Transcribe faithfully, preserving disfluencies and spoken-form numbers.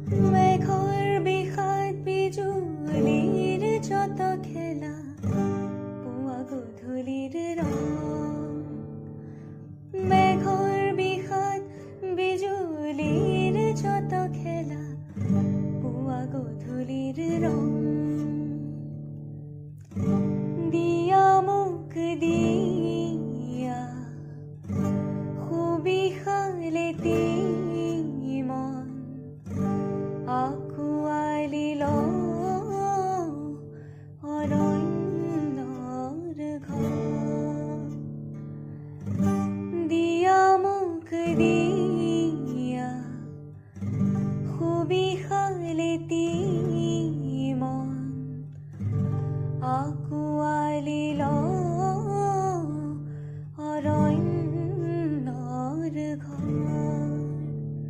মেঘৰ বিষাদ বিজুলীৰ যত খেলা পুৱা গধূলিৰ ৰং। মেঘৰ বিষাদ বিজুলীৰ যত খেলা পুৱা গধূলিৰ ৰং।